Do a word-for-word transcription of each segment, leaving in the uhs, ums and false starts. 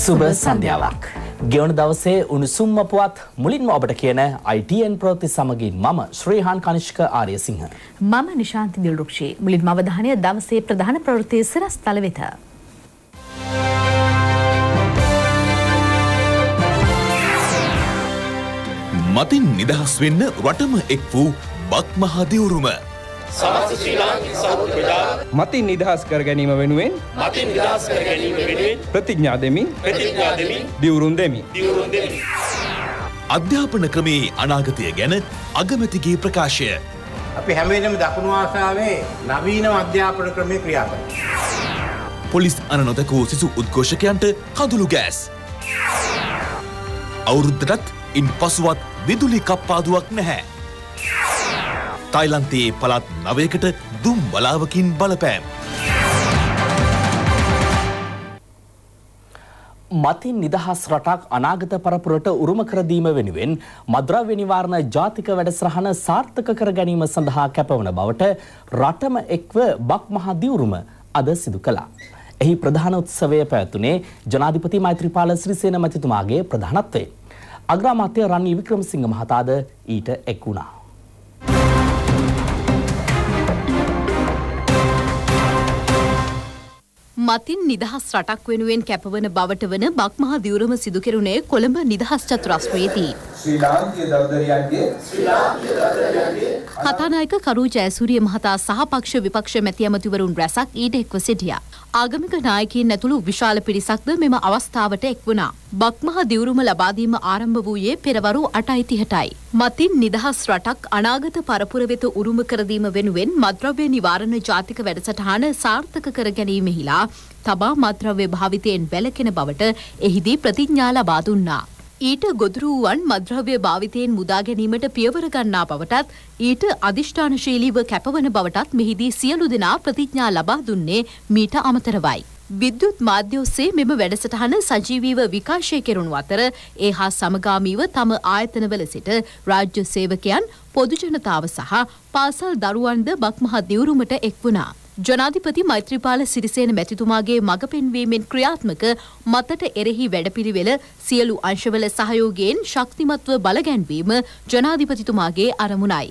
සුබ සන්ධ්‍යාවක්. ගෙවන දවසේ උණුසුම්ම පුවත් මුලින්ම ඔබට කියන I T N ප්‍රවෘත්ති සමගින් මම ශ්‍රීහාන් කනිෂ්ක ආර්යසිංහ. මම නිශාන්ති දිල්රුක්ෂි. මුලින්ම අවධානය දවසේ ප්‍රධාන ප්‍රවෘත්ති සිරස්තල වෙත. මතින් නිදහස් වෙන්න රටම එක් වූ බක් මහ දිවුරුම. සමස්ත ශ්‍රී ලාංකික සහෘද ප්‍රජාව මතින් නිදහස් කර ගැනීම වෙනුවෙන් මතින් නිදහස් කර ගැනීම වෙනුවෙන් ප්‍රතිඥා දෙමි ප්‍රතිඥා දෙමි දිවුරුම් දෙමි දිවුරුම් දෙමි. අධ්‍යාපන ක්‍රමයේ අනාගතය ගැන අගමැතිගේ ප්‍රකාශය. අපි හැම වෙලේම දකුණු ආසියාවේ නවීන අධ්‍යාපන ක්‍රමයේ ක්‍රියාත්මක. පොලිස් අණ නොදකූ සිසු උද්ඝෝෂකයන්ට කඳුළු ගෑස්. අවුරුද්දටත් ඉන් පසුවත් විදුලි කප්පාදුවක් නැහැ. තායිලන්තයේ පළාත් නවයකට දුම් බලාවකින් බලපෑම්. මතින් නිදහස් රටක් අනාගත පරපුරට උරුම කර දීම වෙනුවෙන් මද්‍රව්‍ය නිවාරණ ජාතික වැඩසටහන සාර්ථක කර ගැනීම සඳහා කැපවන බවට රටම එක්ව බක් මහ දිවුරුම අද සිදු කළා. එහි ප්‍රධාන උත්සවය පැවැතුනේ ජනාධිපති මෛත්‍රීපාල සිරිසේන මැතිතුමාගේ ප්‍රධානත්වයෙන්. අග්‍රාමාත්‍ය රනිල් වික්‍රමසිංහ මහතාද ඊට එක් වුණා. මතින් නිදහස් රටක් වෙනුවෙන් කැපවන බවට වන බක් මහ දිවුරුම සිදු කෙරුණේ කොළඹ නිදහස් චතුරස්‍රයේදී. ශ්‍රී ලාංකීය දවදරියන්ගේ ශ්‍රී ලාංකීය දවදරියන්ගේ කතානායක කරු ජයසූරිය මහතා සහ පක්ෂ විපක්ෂ මැති ඇමතිවරුන් රැසක් ඊට එක්ව සිටියා. ආගමික නායකයින් ඇතුළු විශාල පිරිසක්ද මෙම අවස්ථාවට එක් වුණා. බක් මහ දිවුරුම ලබා දීම ආරම්භ වූයේ පෙරවරු අටයි තිහටයි. මතින් නිදහස් රටක් අනාගත පරපුර වෙත උරුම කර දීම වෙනුවෙන් මද්‍රව්‍ය නිවාරණ ජාතික වැඩසටහන සාර්ථක කර ගැනීමෙහිලා තබා මද්‍රව්‍ය භාවිතයෙන් වැළකෙන බවට එහිදී ප්‍රතිඥා ලබා දුන්නා. ඊට ගොදුරු වූවන් මද්‍රව්‍ය භාවිතයෙන් මුදා ගැනීමට පියවර ගන්නා බවටත් ඊට අධිෂ්ඨානශීලීව කැපවන බවටත් මෙහිදී සියලු දෙනා ප්‍රතිඥා ලබා දුන්නේ මීට අමතරවයි. විද්‍යුත් මාධ්‍ය ඔස්සේ මෙම වැඩසටහන සජීවීව විකාශය කෙරුණු අතර ඒ හා සමගාමීව තම ආයතනවල සිට රාජ්‍ය සේවකයන් පොදු ජනතාව සහ පාසල් දරුවන්ද බක් මහ දිවුරුමට එක් වුණා. ජනාධිපති මෛත්‍රීපාල සිරිසේන මැතිතුමාගේ මඟ පෙන්වීමෙන් ක්‍රියාත්මක මතට එරෙහි වැඩපිළිවෙල සියලු අංශවල සහයෝගයෙන් ශක්තිමත්ව බලගැන්වීම ජනාධිපතිතුමාගේ අරමුණයි.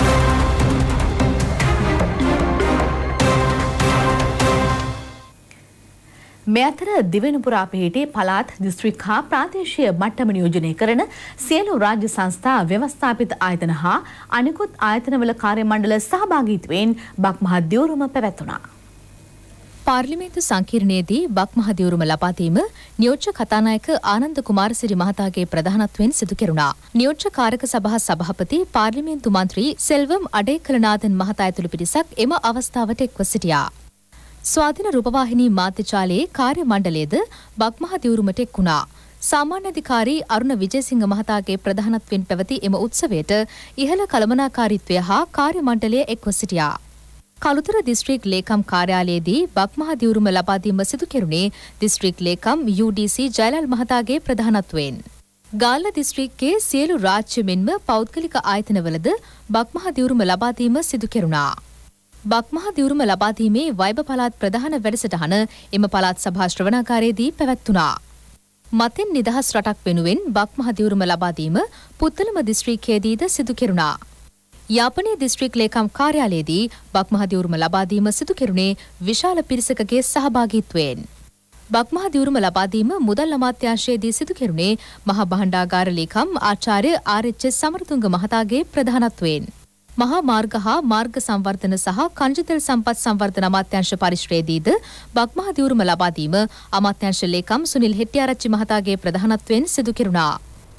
මේ අතර දිවෙනපුරා පිහිටි පළාත් දිස්ත්‍රික් හා ප්‍රාදේශීය මට්ටම නියෝජනය කරන සියලු රාජ්‍ය සංස්ථා ව්‍යවස්ථාපිත ආයතන හා අනෙකුත් ආයතනවල කාර්ය මණ්ඩල සහභාගීත්වයෙන් බක් මහ දිවුරුම පැවැත්වුණා. පාර්ලිමේන්තු සංකීර්ණයේදී බක් මහ දිවුරුම ලබා දීම නියෝජ්‍ය කතානායක ආනන්ද කුමාරසිරි මහතාගේ ප්‍රධානත්වයෙන් සිදු කෙරුණා. නියෝජ්‍ය කාරක සභා සභාපති පාර්ලිමේන්තු මන්ත්‍රී සෙල්වම් අඩේකලනාදන් මහතා ඇතුළු පිරිසක් එම අවස්ථාවට එක්ව සිටියා. ස්වාධීන රූපවාහිනී මාධ්‍යජාලයේ කාර්ය මණ්ඩලයේද බක් මහ දිවුරුමට එක් වුණා. සාමාන්‍ය අධිකාරී අරුණ විජේසිංහ මහතාගේ ප්‍රධානත්වයෙන් පැවති එම උත්සවයට ඉහළ කළමනාකාරීත්වය හා කාර්ය මණ්ඩලය එක්ව සිටියා. කළුතර දිස්ත්‍රික් ලේකම් කාර්යාලයේදී බක් මහ දිවුරුම ලබා දීම සිදු කෙරුණේ දිස්ත්‍රික් ලේකම් යූ ඩී සී ජයලල් මහතාගේ ප්‍රධානත්වයෙන්. ගාල්ල දිස්ත්‍රික්කයේ සියලු රාජ්‍ය මෙන්ම පෞද්ගලික ආයතනවලද බක් මහ දිවුරුම ලබා දීම සිදු කෙරුණා. බක් මහ දිවුරුම ලබා දීමේ වයිබ පළාත් ප්‍රධාන වැඩසටහන එම පළාත් සභා ශ්‍රවණාකාරයේදී පැවැත්වුණා. මතින් නිදහස් රටක් වෙනුවෙන් බක් මහ දිවුරුම ලබා දීම පුත්තලම දිස්ත්‍රික්කයේදීද සිදු කෙරුණා. යාපනයේ දිස්ත්‍රික් ලේකම් කාර්යාලයේදී බක් මහ දිවුරුම ලබා දීම සිදු කෙරුණේ විශාල පිරිසකගේ සහභාගීත්වයෙන්. බක් මහ දිවුරුම ලබා දීම මුදල් අමාත්‍යාංශයේදී සිදු කෙරුණේ මහ භාණ්ඩාගාර ලේකම් ආචාර්ය ආර් එච් එස් සමරතුංග මහතාගේ ප්‍රධානත්වයෙන්. මහා මාර්ග හා මාර්ග සංවර්ධන සහ කංජතෙල් සම්පත් සංවර්ධන අමාත්‍යාංශ පරිශ්‍රයේදීද බක් මහ දිවුරුම ලබා දීම අමාත්‍යාංශ ලේකම් සුනිල් හෙට්ටිආරච්චි මහතාගේ ප්‍රධානත්වයෙන් සිදු කෙරුණා.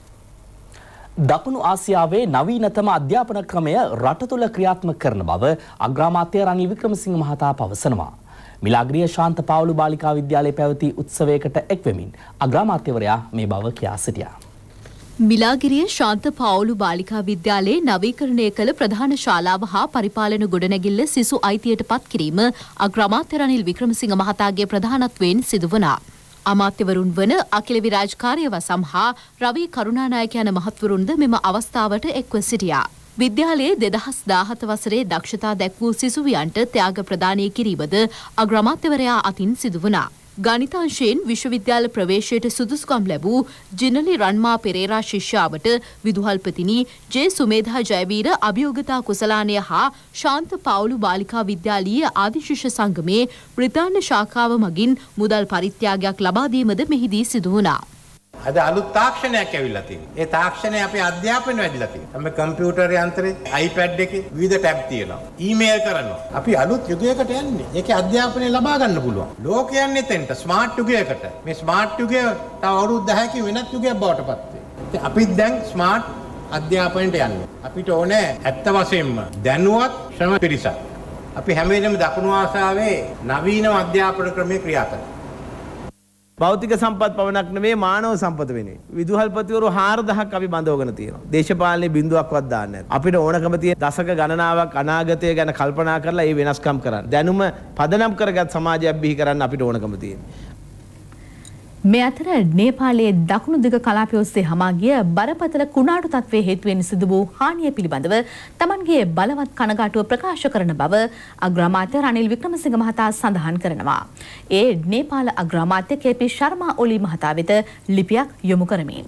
දකුණු ආසියාවේ නවීනතම අධ්‍යාපන ක්‍රමය රට තුළ ක්‍රියාත්මක කරන බව අග්‍රාමාත්‍ය රනිල් වික්‍රමසිංහ මහතා පවසනවා. මිලාග්‍රිය ශාන්ත පාවුලු බාලිකා විද්‍යාලයේ පැවති උත්සවයකට එක්වෙමින් අග්‍රාමාත්‍යවරයා මේ බව කියා සිටියා. මිලාගිරිය ශාන්ත පාවුලු බාලිකා විද්‍යාලයේ නවීකරණය කළ ප්‍රධාන ශාලාව හා පරිපාලන ගොඩනැගිල්ල සිසු අයිතියට පත් කිරීම අග්‍රාමාත්‍ය රනිල් වික්‍රමසිංහ මහතාගේ ප්‍රධානත්වයෙන් සිදු වුණා. අමාත්‍යවරුන් වන අකිල විරාජ් කාර්යවසම් හා රවී කරුණානායක යන මහත්වරුන්ද මෙම අවස්ථාවට එක්ව සිටියා. විද්‍යාලයේ දෙදහස් දාහත වසරේ දක්ෂතා දැක් වූ සිසුවියන්ට ත්‍යාග ප්‍රදානය කිරීමද අග්‍රාමාත්‍යවරයා අතින් සිදු වුණා. ගණිතාංශයෙන් විශ්වවිද්‍යාල ප්‍රවේශයට සුදුසුකම් ලැබූ ජිනලි රන්මා පෙරේරා ශිෂ්‍යාවට විදුහල්පතිනි ජේ සුමේධා ජයවීර අභියෝගතා කුසලානය හා ශාන්ත පවුලු බාලිකා විද්‍යාලීය ආදිශිෂ්‍ය සංගමේ බ්‍රිතාන්‍ය ශාඛාව මගින් මුදල් පරිත්‍යාගයක් ලබා දීමද මෙහිදී සිදු වුණා. අද අලුත් තාක්ෂණයක් ඇවිල්ලා තියෙනවා. ඒ තාක්ෂණය අපේ අධ්‍යාපනය වැඩිලා තියෙනවා. අපි කම්පියුටර් යන්ත්‍රේ, iPad එකේ විවිධ ටැබ් තියෙනවා. ඊමේල් කරනවා. අපි අලුත් යුගයකට යන්නේ. ඒකේ අධ්‍යාපනය ලබා ගන්න පුළුවන්. ලෝකය යන්නේ තෙන්ට ස්මාර්ට් යුගයකට. මේ ස්මාර්ට් යුගය තව අවුරුදු දහයකින් වෙනත් යුගයක් බවට පත් වෙනවා. අපි දැන් ස්මාර්ට් අධ්‍යාපනයට යන්නේ. අපිට ඕනේ ඇත්ත වශයෙන්ම දැනුවත් ශ්‍රම පිරිසක්. අපි හැම වෙලෙම දකුණු ආසියාවේ නවීන අධ්‍යාපන ක්‍රමයේ ක්‍රියා කරනවා. භෞතික සම්පත් පවණක් නෙමෙයි මානව සම්පත වෙන්නේ. විදුහල්පතිවරු හාරදහක් අපි බඳවගෙන තියෙනවා. දේශපාලනේ බිඳුවක්වත් දාන්නේ නැහැ. අපිට ඕනකම තියෙන දශක ගණනාවක් අනාගතය ගැන කල්පනා කරලා ඒ වෙනස්කම් කරන්න. දැනුම පදනම් කරගත් සමාජයක් බිහි කරන්න අපිට ඕනකම තියෙනවා. මේ අතර නේපාලයේ දකුණු දිග කලාපය ඔස්සේ හමා ගිය බරපතල කුණාටු තත්ත්වයේ හේතුවෙන් සිදු වූ හානිය පිළිබඳව තමන්ගේ බලවත් කනගාටුව ප්‍රකාශ කරන බව අග්‍රාමාත්‍ය රනිල් වික්‍රමසිංහ මහතා සඳහන් කරනවා. ඒ නේපාල අග්‍රාමාත්‍ය කේ.පී. ශර්මා ඔලි මහතා වෙත ලිපියක් යොමු කරමින්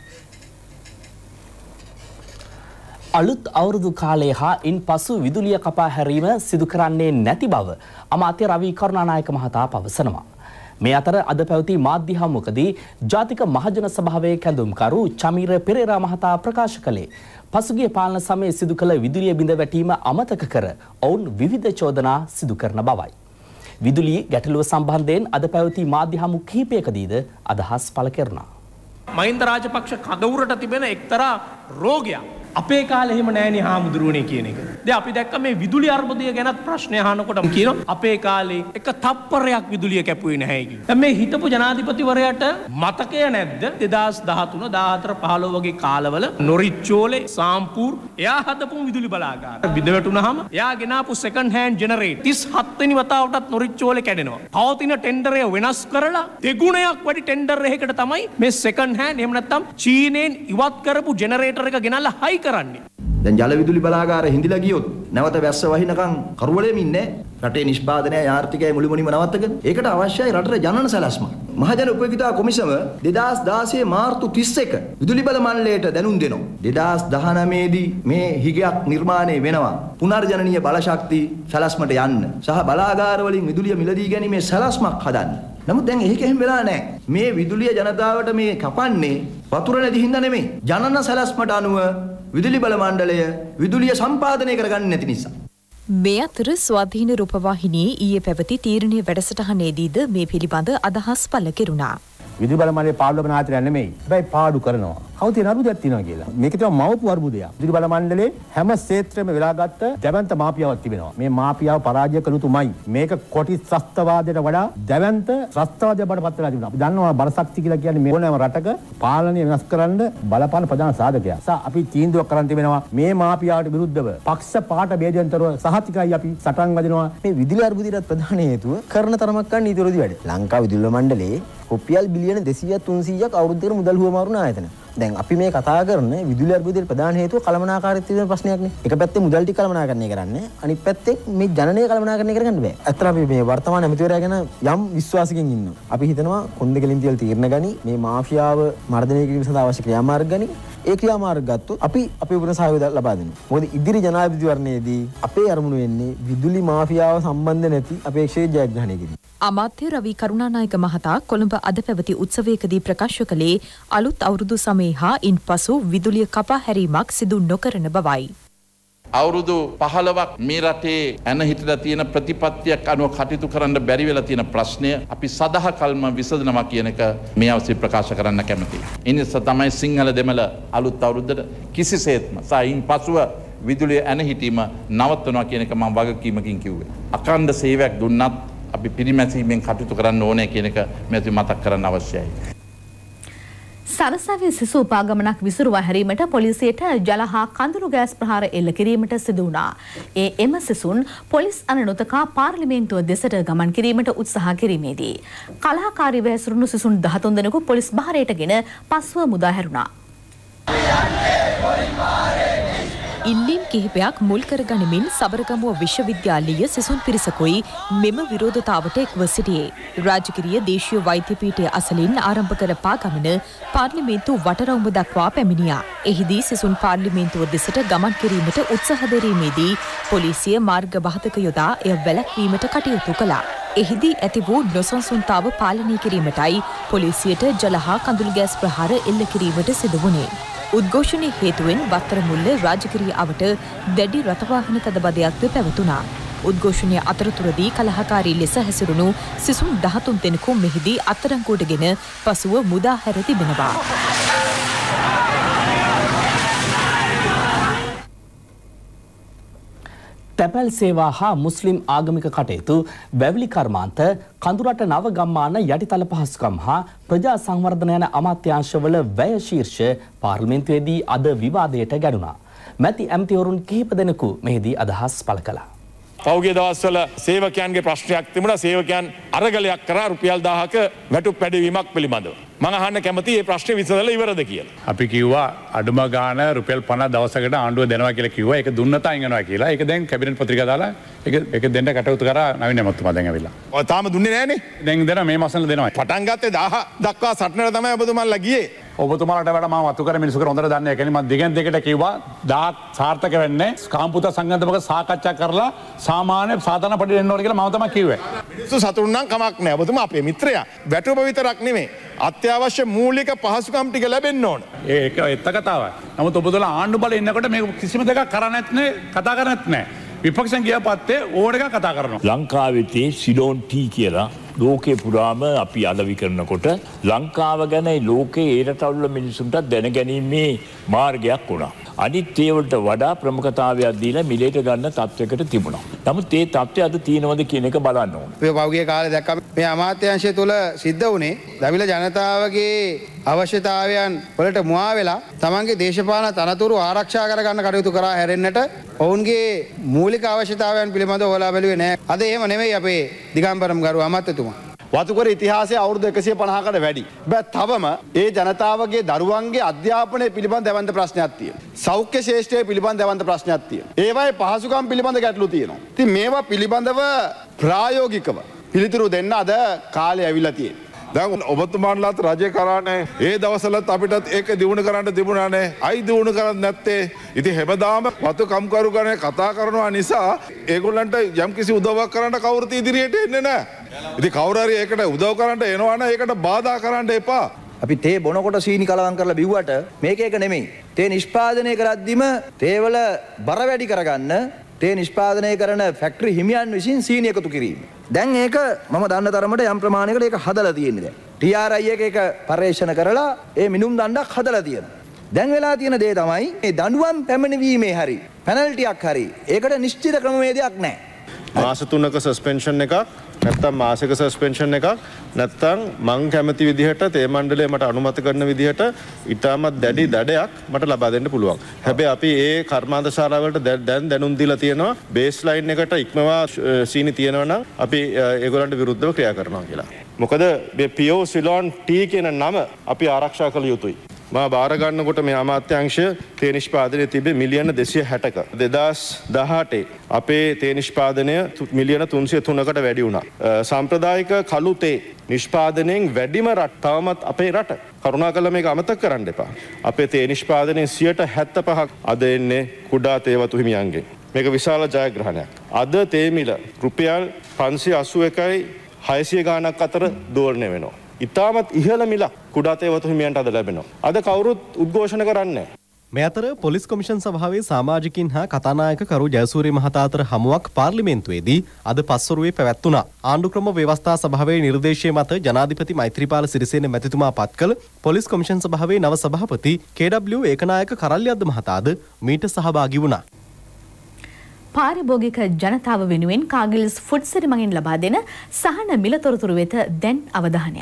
අලුත් අවුරුදු කාලය හා ඉන් පසු විදුලිය කපා හැරීම සිදු කරන්නේ නැති බව අමාත්‍ය රවි කරුණානායක මහතා පවසනවා. මේ අතර අද පැවති මාධ්‍ය හමුවකදී ජාතික මහජන සභාවේ කැඳවුම්කරු චමීර පෙරේරා මහතා ප්‍රකාශ කළේ පසුගිය පාලන සමයේ සිදු කළ විදුලිය බිඳ වැටීම අමතක කර ඔවුන් විවිධ චෝදනා සිදු කරන බවයි. විදුලි ගැටලුව සම්බන්ධයෙන් අද පැවති මාධ්‍ය හමු කිහිපයකදීද අදහස් පළ කෙරුණා. මහින්ද රාජපක්ෂ කඳවුරට තිබෙන එක්තරා රෝගයක් අපේ කාලේ එහෙම නෑනේ හාමුදුරුවනේ කියන එක. දැන් අපි දැක්ක මේ විදුලි අර්බුදය ගැනත් ප්‍රශ්න අහනකොටම කියනවා අපේ කාලේ එක තප්පරයක් විදුලිය කැපුවේ නැහැ කියලා. දැන් මේ හිටපු ජනාධිපතිවරයාට මතකය නැද්ද දෙදාස් දහතුන දාහතර පහළොව වගේ කාලවල නොරිච්චෝලේ සාම්පූර් එයා හදපු විදුලි බලාගාර බිඳ වැටුනහම එයා ගෙනාපු සෙකන්ඩ් හෑන්ඩ් ජෙනරේටර් තිස් හත් වෙනි වතාවටත් නොරිච්චෝලේ කැඩෙනවා. පවතින ටෙන්ඩරය වෙනස් කරලා දෙගුණයක් වැඩි ටෙන්ඩර් එකකට තමයි මේ සෙකන්ඩ් හෑන්ඩ් එහෙම නැත්නම් චීනෙන් ඉවත් කරපු ජෙනරේටර් එක ගෙනල්ලා හයි කරන්නේ. දැන් ජල විදුලි බලාගාර හිඳිලා ගියොත් නැවත වැස්ස වහිනකම් කරුවලෙම ඉන්නේ රටේ නිෂ්පාදනය ආර්ථිකය මුළුමනින්ම නවත්තගෙන ඒකට අවශ්‍යයි රටේ ජනන සැලැස්ම. මහජන උපයෝගිතා කොමිසම දෙදාස් දාසය මාර්තු තිස් එක විදුලි බල මණ්ඩලයට දැනුම් දෙනවා. දෙදාස් දහනවය දී මේ හිගයක් නිර්මාණය වෙනවා. පුනර්ජනනීය බලශක්ති සැලැස්මට යන්න සහ බලාගාර වලින් විදුලිය මිලදී ගැනීමේ සැලැස්මක් හදන්න. නමුත් දැන් ඒක එහෙම වෙලා නැහැ. මේ විදුලිය ජනතාවට මේ කපන්නේ වතුර නැති හින්දා නෙමෙයි. ජනන සැලැස්මට අනුව විදුලි බල මණ්ඩලය විදුලිය සම්පාදනය කරගන්නේ නැති නිසා. මේ අතර ස්වාධීන රූපවාහිනියේ ඊයේ පැවති තීරණීය වැඩසටහනේදීද මේ පිළිබඳ අදහස් පළ කෙරුණා. විදුලි බල මණ්ඩලයේ පාඩු ලබන ආයතනය නෙමෙයි. හැබැයි පාඩු කරනවා. කවුද තියෙන අර්බුදයක් තියෙනවා කියලා. මේක තමයි මවපු අර්බුදයක්. විදුලි බල මණ්ඩලයේ හැම ක්ෂේත්‍රෙම වෙලා ගත්ත දැවැන්ත මාපියාවක් තිබෙනවා. මේ මාපියාව පරාජය කළ යුතුමයි. මේක කොටි ත්‍රස්තවාදයට වඩා දැවැන්ත ත්‍රස්තවාදයක් බවට පත් වෙලා තිබෙනවා. අපි දන්නවා බලශක්ති කියලා කියන්නේ මේ ඕනෑම රටක පාලනය වෙනස් කරන්න බලපාන ප්‍රධාන සාධකයක්. සා අපි තීන්දුවක් කරන් තිබෙනවා මේ මාපියාවට විරුද්ධව පක්ෂ පාට ભેදයන්තරව සහතිකයි අපි සටන් වදිනවා. මේ විදුලි අර්බුදයට ප්‍රධාන හේතුව කරන තරමක් ගන්න නීති විරෝධී වැඩ. ලංකා විදුලි මණ්ඩලයේ රුපියල් බිලියන දෙසීයක් තුන්සීයක් අවුරුද්දකට මුදල් හුවමාරු ආයතන. දැන් අපි මේ කතා කරන විදුලි අර්බුදයට ප්‍රධාන හේතුව කළමනාකාරීත්වය තියෙන ප්‍රශ්නයක් නේ. එක පැත්තේ මුදල් ටික කළමනාකරණය කරන්නේ අනිත් පැත්තේ මේ ජනනය කළමනාකරණය කරගන්න බෑ. ඇත්තට අපි මේ වර්තමාන ඇමතිවරයා ගැන යම් විශ්වාසකින් ඉන්නවා. අපි හිතනවා කොන්ද කෙලින් තියලා තීරණ ගනි මේ මාෆියාව මර්ධනය කිරීම සඳහා අවශ්‍ය ක්‍රියාමාර්ග ගනි. ඒ ක්‍රියාමාර්ග ගත්තොත් අපි අපේ උපරිම සහයෝගය ලබා දෙනවා. මොකද ඉදිරි ජනාධිපතිවරණයේදී අපේ අරමුණ වෙන්නේ විදුලි මාෆියාව සම්බන්ධ නැති අපේක්ෂිත ජයග්‍රහණය කිරීම. අමාත්‍ය රවි කරුණානායක මහතා කොළඹ අද පැවති උත්සවයකදී ප්‍රකාශ කළේ අලුත් අවුරුදු සමයේ හා ඉන්පසු විදුලිය කපා හැරීමක් සිදු නොකරන බවයි. අවුරුදු පහළොවක් මේ රටේ ඇන හිටලා තියෙන ප්‍රතිපත්තියක් අනුව කටයුතු කරන්න බැරි වෙලා තියෙන ප්‍රශ්නය අපි සදහකල්ම විසඳනවා කියන එක මේ අවස්ථාවේ ප්‍රකාශ කරන්න කැමතියි. ඒ නිසා තමයි සිංහල දෙමළ අලුත් අවුරුද්දට කිසිසේත්ම සයින් පසුව විදුලිය ඇන හිටීම නවත්වනවා කියන එක මම වගකීමකින් කිව්වේ. අඛණ්ඩ සේවයක් දුන්නත් අපි පිරිමැසීමෙන් කටයුතු කරන්න ඕනේ කියන එක මෙතන මතක් කරන්න අවශ්‍යයි. සරසවිය සිසු උපාගමනක් විසිරුවා හැරීමට පොලිසියට ජල හා කඳුළු ගෑස් ප්‍රහාර එල්ල කිරීමට සිදු වුණා. ඒ එම සිසුන් පොලිස් අන නොතකා පාර්ලිමේන්තුව දෙසට ගමන් කිරීමට උත්සාහ කිරීමේදී කලහකාරීව හැසිරුණු සිසුන් දහතුන් දෙනෙකු පොලිස් බහරයටගෙන පස්ව මුදා හැරුණා. ඉල්ලීම් කිහිපයක් මුල් කරගනිමින් සබරගමුව විශ්වවිද්‍යාලීය සිසුන් පිරිසකුයි මෙම විරෝධතාවට එක්ව සිටියේ. රාජගිරිය දේශීය වෛද්‍ය පීඨය අසලින් ආරම්භ කර පා ගමන පාර්ලිමේන්තු වටරවුම දක්වා පැමිණියා. එහිදී සිසුන් පාර්ලිමේන්තුව දෙසට ගමන් කිරීමට උත්සාහ දැරීමේදී පොලිසිය මාර්ග බාධක යොදා එය වැළැක්වීමට කටයුතු කළා. එහිදී ඇති වූ නොසන්සුන්තාව පාලනය කිරීමටයි පොලිසියට ජල හා කඳුළු ගෑස් ප්‍රහාර එල්ල කිරීමට සිදු වුණේ. උද්ඝෝෂණය හේතුවෙන් බත්තරමුල්ල රාජගිරිය අවට දැඩි රථවාහන තදබදයක්ද පැවතුණා. උද්ඝෝෂණය අතරතුරදී කලහකාරී ලෙස හැසිරුණු සිසුන් දහතුන් දෙනෙකු මෙහිදී අත්අඩංගුවටගෙන පසුව මුදා හැර තිබෙනවා. තැපැල් සේවා හා මුස්ලිම් ආගමික කටයුතු වැවිලි කර්මාන්ත කඳුරට නව ගම්මාන යටිතල පහසුකම් හා ප්‍රජා සංවර්ධන යන අමාත්‍යාංශවල වැය ශීර්ෂ පාර්ලිමේන්තුවේදී අද විවාදයට ගැනුණා. මැති ඇමතිවරුන් කිහිප දෙනෙකු මෙහිදී අදහස් පළ කළා. පෞගේ දවස්වල සේවකයන්ගේ ප්‍රශ්නයක් තිබුණා. සේවකයන් අරගලයක් කරා රුපියල් දහයක වැටුප් පැඩවීමක් පිළිබඳව. මම අහන්න කැමති මේ ප්‍රශ්නේ විසඳලා ඉවරද කියලා. අපි කිව්වා අඩුම ගාණ රුපියල් පනස් දවසකට ආණ්ඩුව දෙනවා කියලා කිව්වා. ඒක දුන්නත් අයින් වෙනවා කියලා. ඒක දැන් කැබිනට් පත්‍රිකා දාලා ඒක ඒක දෙන්න කටයුතු කරා නවීන ඇමතුමා දැන් ඇවිල්ලා. ඔය තාම දුන්නේ නැහනේ. දැන් දෙනවා මේ මාසෙන් දෙනවා. පටන් ගත්තේ දහය දක්වා සටනට තමයි ඔබතුමාලා ගියේ. ඔබතුමාලට වඩා මම වතු කර මිනිස්සු කර හොඳට දන්නේ. ඒ කියන්නේ මම දිගෙන් දෙකට කිව්වා දහයක් සාර්ථක වෙන්නේ කාම්පුත සංගන්ධමක සාකච්ඡා කරලා සාමාන්‍ය සාධාරණ පඩි දෙන්න ඕනේ කියලා මම තමයි කිව්වේ. මිනිස්සු සතුටු නම් කමක් නැහැ. ඔබතුමා අපේ මිත්‍රයා. වැටුප විතරක් නෙමෙයි. අත්‍යවශ්‍ය මූලික පහසුකම් ටික ලැබෙන්න ඕන. ඒක එත්ත කතාවක්. නමුත් ඔබතුමාලා ආණ්ඩු බලේ ඉන්නකොට මේ කිසිම දෙයක් කරන්නේ නැත්නේ කතා කරන්නේ නැහැ. විපක්ෂෙන් ගිය පත්තේ ඕන එක කතා කරනවා. ලංකාවේ සිලෝන් ටී කියලා ලෝකේ පුරාම අපි අලෙවි කරනකොට ලංකාව ගැන ලෝකේ ඒ රටවල මිනිසුන්ට දැනගැනීමේ මාර්ගයක් වුණා. අනිත් ඒවලට වඩා ප්‍රමුඛතාවයක් දීලා මිලේට ගන්න තත්වයකට තිබුණා. නමුත් ඒ තත්ත්වය අද තියෙනවද කියන එක බලන්න ඕන. මේ පෞගේ කාලේ දැක්කම මේ අමාත්‍යාංශය තුල සිද්ධ වුණේ දවිල ජනතාවගේ අවශ්‍යතාවයන් වලට මුවා වෙලා තමන්ගේ දේශපාලන තනතුරු ආරක්ෂා කරගන්න කටයුතු කරා හැරෙන්නට ඔවුන්ගේ මූලික අවශ්‍යතාවයන් පිළිබඳව හොලා බැලුවේ නැහැ. අද එහෙම නෙමෙයි අපේ දිගම්බරම් ගරු අමාත්‍යතුමා. වතුකර ඉතිහාසය අවුරුදු එකසිය පනහකට වැඩි. බෑ තවම ඒ ජනතාවගේ දරුවන්ගේ අධ්‍යාපනය පිළිබඳ දැවන්ත ප්‍රශ්නයක් තියෙනවා. සෞඛ්‍ය ශේෂ්ත්‍රය පිළිබඳ දැවන්ත ප්‍රශ්නයක් තියෙනවා. ඒවායේ පහසුකම් පිළිබඳ ගැටලු තියෙනවා. ඉතින් මේවා පිළිබඳව ප්‍රායෝගිකව පිළිතුරු දෙන්න අද කාලය ඇවිල්ලා තියෙනවා. දැන් ඔබතුමාන්ලාත් රජය කරානේ. ඒ දවස්වලත් අපිටත් ඒක දිනු කරන්න තිබුණානේ. අයි දිනු කරන්නේ නැත්තේ. ඉතින් හැමදාම වතු කම්කරු ගැන කතා කරනවා නිසා ඒගොල්ලන්ට යම්කිසි උදව්වක් කරන්න කවුරුත් ඉදිරියට එන්නේ නැහැ. ඉතින් කවුරු හරි ඒකට උදව් කරන්න එනවා නම් ඒකට බාධා කරන්න එපා. අපි තේ බොනකොට සීනි කලවම් කරලා බිව්වට මේක ඒක නෙමෙයි. තේ නිෂ්පාදනය කරද්දිම තේවල බර වැඩි කරගන්න තේ නිෂ්පාදනය කරන ෆැක්ටරි හිමියන් විසින් සීනි එකතු කිරීම. දැන් ඒක මම දන්න තරමට යම් ප්‍රමාණයකට ඒක හදලා තියෙන්නේ දැන්. ටී ආර් අයි එක ඒක පරීක්ෂණ කරලා ඒ මිනුම් දණ්ඩක් හදලා තියෙනවා. දැන් වෙලා තියෙන දේ තමයි මේ දඬුවම් පැමිණීමේ හරි පෙනල්ටියක් හරි ඒකට නිශ්චිත ක්‍රමවේදයක් නැහැ. මාස තුනක සස්පෙන්ෂන් එකක් නැත්තම් මාසික සස්පෙන්ෂන් එකක් නැත්තම් මං කැමති විදිහට තේ මණ්ඩලය මට අනුමත කරන විදිහට ඊටමත් දැඩි දඩයක් මට ලබා දෙන්න පුළුවන්. හැබැයි අපි ඒ කර්මාන්ත ශාලාවලට දැන් දැනුම් දීලා තියෙනවා බේස් ලයින් එකට ඉක්මවා සීනි තියෙනවා නම් අපි ඒගොල්ලන්ට විරුද්ධව ක්‍රියා කරනවා කියලා. මොකද මේ පියෝ සිලෝන් ටී කියන නම අපි ආරක්ෂා කළ යුතුයි. මා බාර ගන්නකොට මේ අමාත්‍යාංශය තේ නිෂ්පාදනය තිබේ මිලියන දෙසිය හැටක. දෙදහස් දහඅටේ අපේ තේ නිෂ්පාදනය මිලියන තුන්සිය තුනකට වැඩි වුණා. සාම්ප්‍රදායික කළු තේ නිෂ්පාදනයෙන් වැඩිම රට තවමත් අපේ රට. කරුණාකරලා මේක අමතක කරන්න එපා. අපේ තේ නිෂ්පාදනයේ සියයට හැත්තෑ පහක් අද එන්නේ කුඩා තේ වතු හිමියන්ගෙන්. මේක විශාල ජයග්‍රහණයක්. අද තේ මිල රුපියල් පන්සිය අසූ එකයි හයසිය ගාණක් අතර දෝලණය වෙනවා. ඉතාමත් ඉහළ මිලක් කුඩා තේ වතු හිමියන්ට අද ලැබෙනවා. අද කවුරුත් උද්ඝෝෂණ කරන්නේ නැහැ. මේ අතර පොලිස් කොමිෂන් සභාවේ සමාජිකින් හා කතානායක කරු ජයසූරිය මහතා අතර හමුවක් පාර්ලිමේන්තුවේදී අද පස්වරුවේ පැවැත්වුණා. ආණ්ඩුක්‍රම ව්‍යවස්ථා සභාවේ නිර්දේශය මත ජනාධිපති මෛත්‍රීපාල සිරිසේන මැතිතුමා පත් කළ පොලිස් කොමිෂන් සභාවේ නව සභාපති කේ ඩබ්ලිව් ඒකනායක කරල්යද්ද මහතාද මීට සහභාගී වුණා. පාරිභෝගික ජනතාව වෙනුවෙන් කාගිල්ස් ෆුඩ් සිරිමගෙන් ලබා දෙන සහන මිලතොරතුරු වෙත දැන් අවධානය.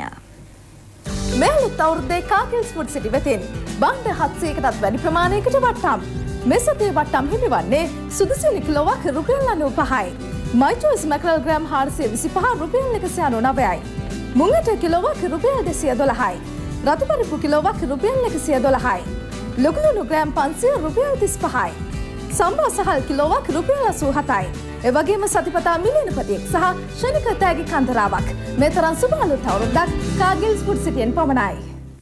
මෙලුත් අවුරුද්දේ කාගිල්ස් ෆුඩ් සිටි වෙතින් බණ්ඩ හත්සියකටත් වැඩි ප්‍රමාණයකට වට්ටම්. මෙසතේ වට්ටම් හිමිවන්නේ සුදුසු කිලෝවක් රුපියල් අනූපහයි. මයිචෝස් මැකරල් ග්‍රෑම් හාරසිය විසිපහ රුපියල් එකසිය අනූනවයයි. මුංගට කිලෝවක් රුපියල් දෙසිය දොළහයි. රතු පරිප්පු කිලෝවක් රුපියල් එකසිය දොළහයි. ලොකුලුණු ග්‍රෑම් පන්සිය රුපියල් තිස් පහයි. සම්බා සහල් කිලෝවක් රුපියල් අසූ හතයි. එවගේම සතිපතා මිලියනපතියෙක් සහ ශනික තෑගි කන්දරාවක්. මේ තරම් සුබ අලුත් අවුරුද්දක් කාගිල්ස් ෆුඩ් සිටියෙන් පමණයි.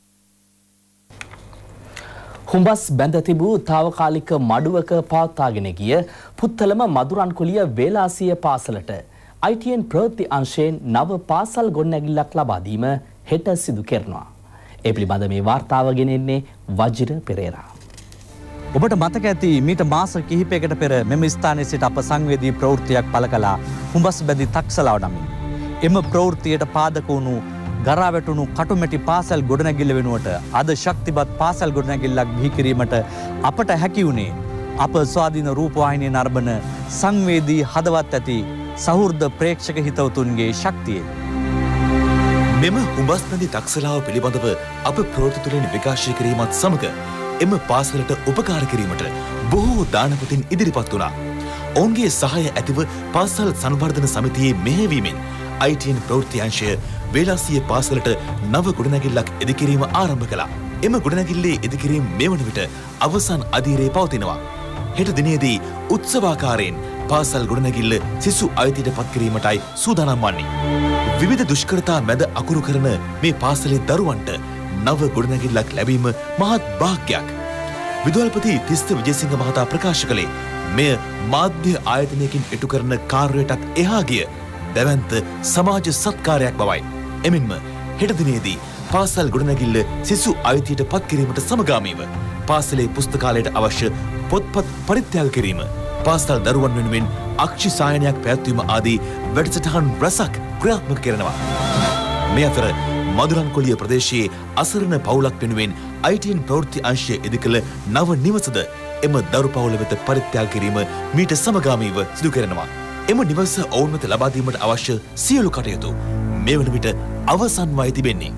හුඹස් බැඳ තිබූ තාවකාලික මඩුවක පවත්වාගෙන ගිය පුත්තලම මදුරන්කුලිය වේලාසිය පාසලට I T N ප්‍රවෘත්ති අංශයෙන් නව පාසල් ගොඩනැගිල්ලක් ලබා දීම හෙට සිදු කරනවා. ඒ පිළිබඳ මේ වාර්තාව ගෙනෙන්නේ වජිර පෙරේරා. ඔබට මතක ඇති මීට මාස කිහිපයකට පෙර මෙම ස්ථානයේ සිට අප සංවේදී ප්‍රවෘත්තියක් පළ කළා හුඹස් බැඳි තක්සලාව නමින්. එම ප්‍රවෘත්තියට පාදක වුණු ගරා වැටුණු කටුමැටි පාසල් ගොඩනැගිල්ල වෙනුවට අද ශක්තිමත් පාසල් ගොඩනැගිල්ලක් බිහි කිරීමට අපට හැකි වුණේ අප ස්වාධීන රූපවාහිනිය නරඹන සංවේදී හදවත් ඇති සහෘද ප්‍රේක්ෂක හිතවතුන්ගේ ශක්තියෙන්. මෙම හුඹස් බැඳි තක්සලාව පිළිබඳව අප ප්‍රවෘත්ති තුළින් විකාශය කිරීමත් සමග එම පාසලට උපකාර කිරීමට බොහෝ දානපතින් ඉදිරිපත් වුණා. ඔවුන්ගේ සහාය ඇතිව පාසල් සංවර්ධන සමිතියේ මෙහෙයවීමෙන් I T N ප්‍රවෘත්ති අංශය වේලාසිය පාසලට නව ගොඩනැගිල්ලක් ඉදිකිරීම ආරම්භ කළා. එම ගොඩනැගිල්ලේ ඉදිකිරීම මේ වන විට අවසන් අදියරේ පවතිනවා. හෙට දිනේදී උත්සවාකාරයෙන් පාසල් ගොඩනැගිල්ල සිසු අයිතියට පත් කිරීමටයි සූදානම් වන්නේ. විවිධ දුෂ්කරතා මැද අකුරු කරන මේ පාසලේ දරුවන්ට නව ගොඩනැගිල්ලක් ලැබීම මහත් භාග්‍යයක්. විදුහල්පති තිස්ස විජේසිංහ මහතා ප්‍රකාශ කළේ මෙය මාධ්‍ය ආයතනයකින් ඉටු කරන කාර්යයටත් එහා ගිය දැවැන්ත සමාජ සත්කාරයක් බවයි. එමෙන්ම හෙට දිනේදී පාසල් ගොඩනැගිල්ල සිසු අයිතියට පත් කිරීමට සමගාමීව පාසලේ පුස්තකාලයට අවශ්‍ය පොත්පත් පරිත්‍යාග කිරීම, පාසල් දරුවන් වෙනුවෙන් අක්ෂි සායනයක් පැවැත්වීම ආදී වැඩසටහන් රැසක් ක්‍රියාත්මක කරනවා. මේ අතර මදුරන්කොළිය ප්‍රදේශයේ අසරණ පවුලක් වෙනුවෙන් I T N ප්‍රවෘත්ති අංශය ඉදිකළ නව නිවසද එම දරු පවුල වෙත පරිත්‍යාග කිරීම මීට සමගාමීව සිදු කරනවා. එම නිවස ඔවුන් වෙත ලබා දීමට අවශ්‍ය සියලු කටයුතු මේ වන විට අවසන් වයි තිබෙන්නේ.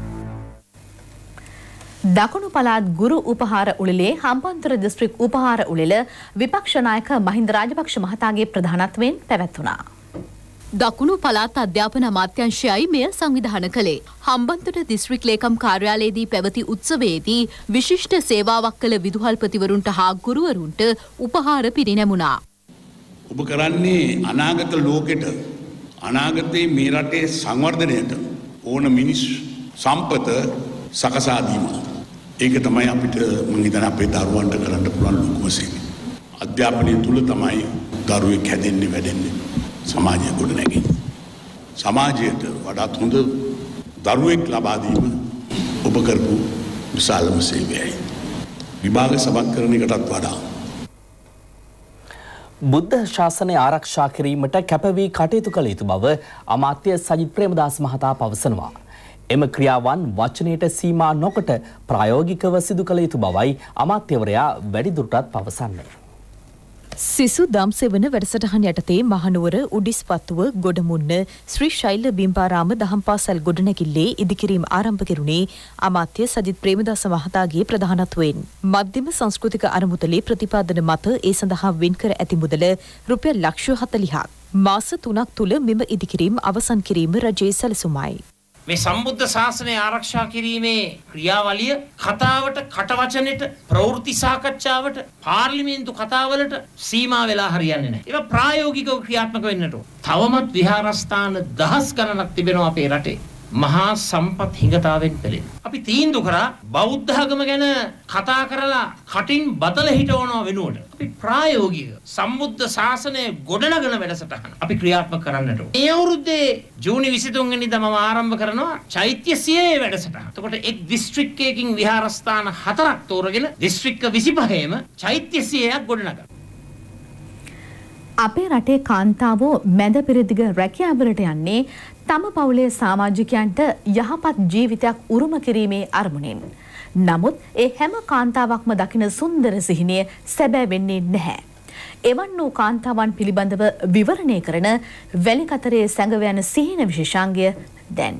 දකුණු පළාත් ගුරු උපහාර උළෙලේ හම්බන්තොට දිස්ත්‍රික් උපහාර උළෙල විපක්ෂ නායක මහින්ද රාජපක්ෂ මහතාගේ ප්‍රධානත්වයෙන් පැවැත්වුණා. දකුණු පළාත් අධ්‍යාපන අමාත්‍යංශයයි මෙය සංවිධානය කළේ. හම්බන්තොට දිස්ත්‍රික් ලේකම් කාර්යාලයේදී පැවති උත්සවයේදී විශිෂ්ට සේවාවක් කළ විදුහල්පතිවරුන්ට හා ගුරුවරුන්ට උපහාර පිරිනැමුණා. ඔබ කරන්නේ අනාගත ලෝකෙට අනාගතයේ මේ රටේ සංවර්ධනයට ඕන මිනිස් සම්පත සකසා දීම. ඒක තමයි අපිට මම හිතන අපේ දරුවන්ට කරන්න පුළුවන් ලොකුම සේවය. අධ්‍යාපනය තුල තමයි දරුවෙක් හැදෙන්නේ වැඩෙන්නේ සමාජය ගොඩ නැගෙන්නේ. සමාජයට වඩාත් හොඳ දරුවෙක් ලබා දීම ඔබ කරපු විශාලම සේවයයි. විභාග සමත් කරන එකටත් වඩා බුද්ධ ශාසනය ආරක්ෂා කිරීමට කැපවී කටයුතු කළ යුතු බව අමාත්‍ය සජිත් ප්‍රේමදාස මහතා පවසනවා. එම ක්‍රියාවන් වචනයට සීමා නොකොට ප්‍රායෝගිකව සිදු කළ යුතු බවයි අමාත්‍යවරයා වැඩිදුරටත් පවසන්නේ. සිසු දම්සෙවන වැඩසටහන් යටතේ මහනුවර උඩිස්පත්තුව ගොඩමුන්න ශ්‍රී ශෛල බිම්බාරාම දහම් පාසල් ගොඩනැගිල්ලේ ඉදිකිරීම ආරම්භ කෙරුණේ අමාත්‍ය සජිත් ප්‍රේමදාස මහතාගේ ප්‍රධානත්වයෙන්. මධ්‍යම සංස්කෘතික අරමුදලේ ප්‍රතිපාදන මත ඒ සඳහා වෙන් කර ඇති මුදල රුපියල් ලක්ෂ හතළිහක්. මාස තුනක් තුල මෙම ඉදිකිරීම අවසන් කිරීම රජයේ සැලසුමයි. මේ සම්බුද්ධ ශාසනය ආරක්ෂා කිරීමේ ක්‍රියාවලිය කතාවට කටවචනෙට ප්‍රවෘත්ති සාකච්ඡාවට පාර්ලිමේන්තු කතාවලට සීමා වෙලා හරියන්නේ නැහැ. ඒවා ප්‍රායෝගිකව ක්‍රියාත්මක වෙන්නට ඕන. තවමත් විහාරස්ථාන දහස් ගණනක් තිබෙනවා අපේ රටේ. මහා සම්පත් හිඟතාවෙන් පෙළෙන. අපි තීන්දුව කරා බෞද්ධ ආගම ගැන කතා කරලා කටින් බතල හිටවනවා වෙනුවට අපි ප්‍රායෝගික සම්බුද්ධ ශාසනය ගොඩනගන වැඩසටහන අපි ක්‍රියාත්මක කරන්නට ඕන. මේ අවුරුද්දේ ජූනි විසිතුන් වෙනිදා මම ආරම්භ කරනවා චෛත්‍ය සියයේ වැඩසටහන. එතකොට එක් දිස්ත්‍රික්කයකින් විහාරස්ථාන හතරක් තෝරගෙන දිස්ත්‍රික්ක විසිපහේම චෛත්‍ය සියයක් ගොඩනගනවා. අපේ රටේ කාන්තාවෝ මැද පෙරදිග රැකියාවලට යන්නේ තම පවුලේ සමාජිකයන්ට යහපත් ජීවිතයක් උරුම කිරීමේ අරමුණින්. නමුත් ඒ හැම කාන්තාවක්ම දකින සුන්දර සිහිනය සැබෑ වෙන්නේ නැහැ. එවන් වූ කාන්තාවන් පිළිබඳව විවරණය කරන වැලිකතරේ සැඟව යන සිහින විශේෂාංගය දැන්.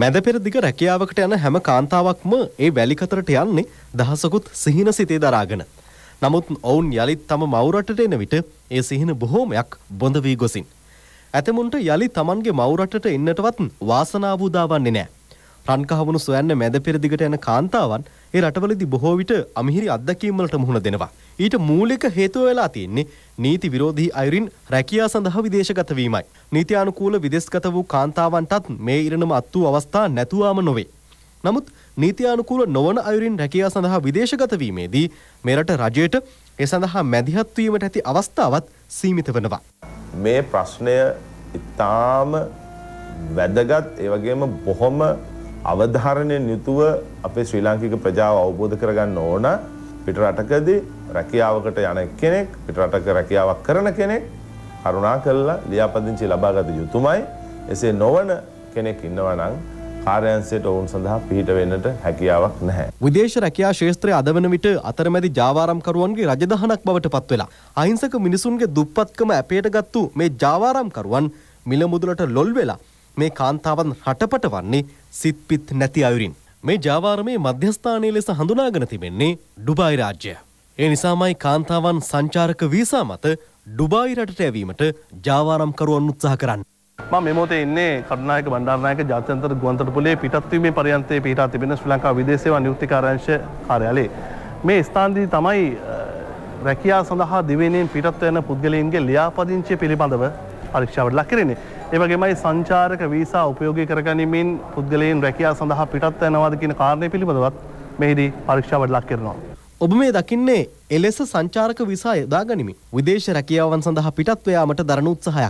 මැද පෙරදිග රැකියාවකට යන හැම කාන්තාවක්ම ඒ වැලි කතරට යන්නේ දහසකුත් සිහින සිතේ දරාගෙන. නමුත් ඔවුන් යලිත් තම මව්රටට එන විට ඒ සිහින බොහෝමයක් බොඳ වී ගොසින්. ඇතමුන්ට යලි තමන්ගේ මව්රටට එන්නටවත් වාසනාව උදා වන්නේ නැහැ. රන්කහවණු සොයන්න මැද පෙරදිගට යන කාන්තාවන් ඒ රටවලදී බොහෝ විට අමිහිරි අත්දැකීම් වලට මුහුණ දෙනවා. ඊට මූලික හේතුව වෙලා තියෙන්නේ නීති විරෝධී අයුරින් රැකියා සඳහා විදේශගත වීමයි. නීත්‍යානුකූල විදේශගත වූ කාන්තාවන්ටත් මේ ඉරණම අත් වූ අවස්ථා නැතුවම නොවේ. නමුත් නීත්‍යානුකූල නොවන අයුරින් රැකියා සඳහා විදේශගත වීමේදී මෙරට රජයට ඒ සඳහා මැදිහත් වීමට ඇති අවස්ථාවත් සීමිත වෙනවා. මේ ප්‍රශ්නය ඉතාම වැදගත් ඒ වගේම බොහොම අවධාරණයෙන් යුතුව අපේ ශ්‍රී ලාංකික ප්‍රජාව අවබෝධ කරගන්න ඕන. පිට රටකදී රැකියාවකට යන කෙනෙක් පිට රටක රැකියාවක් කරන කෙනෙක් කරුණා කරලා ලියාපදිංචි ලබා ගත යුතුමයි. එසේ නොවන කෙනෙක් ඉන්නවා නම් කාර්යාංශයට ඔවුන් සඳහා පිහිට වෙන්නට හැකියාවක් නැහැ. විදේශ රැකියා ක්ෂේත්‍රය අද වන විට අතරමැදි ජාවාරම්කරුවන්ගේ රජදහනක් බවට පත් වෙලා අහිංසක මිනිසුන්ගේ දුප්පත්කම ඇපයට ගත්තු මේ ජාවාරම්කරුවන් මිල මුදලට ලොල් වෙලා මේ කාන්තාවන් හටපට වන්නේ සිත්පිත් නැති අයුරින්. මේ ජාවාරමේ මධ්‍යස්ථානයේ ලෙස හඳුනාගෙන තිබෙන්නේ ඩුබායි රාජ්‍යය. ඒ නිසාමයි කාන්තාවන් සංචාරක වීසා මත ඩුබායි රටට ඇවීමට ජාවාරම්කරුවන් උත්සාහ කරන්නේ. මම මේ මොහොතේ ඉන්නේ කරුණායක බණ්ඩාරනායක ජාත්‍යන්තර ගුවන්තොටුපළේ පිටත්වීමේ පරියන්තයේ පිහිටා තිබෙන ශ්‍රී ලංකා විදේශ සේවා නියුක්ති කාර්යාංශ කාර්යාලයේ. මේ ස්ථානදී තමයි රැකියාව සඳහා දිවයිනෙන් පිටත් වෙන පුද්ගලයන්ගේ ලියාපදිංචිය පිළිබඳව පරීක්ෂාවට ලක් කරන්නේ. ඒ වගේමයි සංචාරක වීසා උපයෝගී කරගැනීමෙන් පුද්ගලයන් රැකියාව සඳහා පිටත් වෙනවාද කියන කාරණේ පිළිබඳවත් මෙහිදී පරීක්ෂාවට ලක් කරනවා. ඔබ මේ දකින්නේ එලෙස සංචාරක වීසා යොදා ගනිමින් විදේශ රැකියාවන් සඳහා පිටත් යාමට දරන උත්සාහයක්.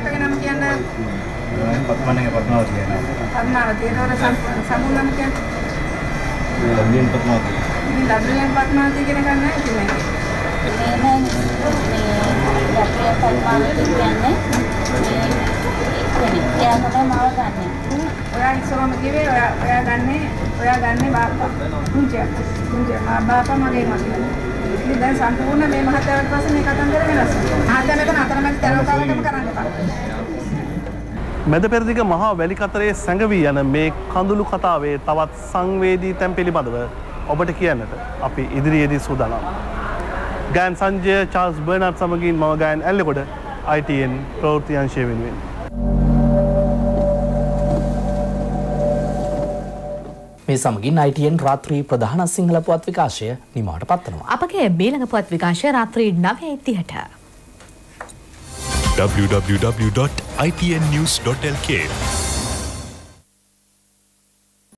පත්මනේ පත්මාවත කියනවා. පත්මාවත ඒනවල සම්පූර්ණම කියන්නේ. ලබ්ලියන් පත්මාවත. මේ ලබ්ලියන් පත්මාවත කියන එක නෑ ඉතින් මේ. මේ නෑ මේ ලබ්ලියන් පත්මාවත කියන්නේ මේ කියන්නේ එයා තමයි මාව ගන්නෙ. ඔයා ඉස්සරම කිව්වේ ඔයා ඔයා ගන්නෙ ඔයා ගන්නෙ බාප්පා. පුංචි පුංචි මා බාප්පා මගේ මගේ. ඉතින් දැන් සම්පූර්ණ මේ මහත්යාවට පස්සේ මේ කතන්දර වෙනස්. මහත්යා මෙතන අතරමැද තරවතාවකම කරන්න එපා. මැද පෙරදිග මහා වැලි කතරේ සැඟවී යන මේ කඳුළු කතාවේ තවත් සංවේදී තැන් පිළිබඳව ඔබට කියන්නට අපි ඉදිරියේදී සූදානම්. ගෑන් සංජය චාල්ස් බර්නාඩ් සමගින් මම ගෑන් ඇල්ලකොඩ I T N ප්‍රවෘත්ති අංශය වෙනුවෙන්. මේ සමගින් I T N රාත්‍රී ප්‍රධාන සිංහල පුවත් විකාශය නිමාවට පත්වනවා. අපගේ මීළඟ පුවත් විකාශය රාත්‍රී නවය තිහට. w w w dot i t n news dot l k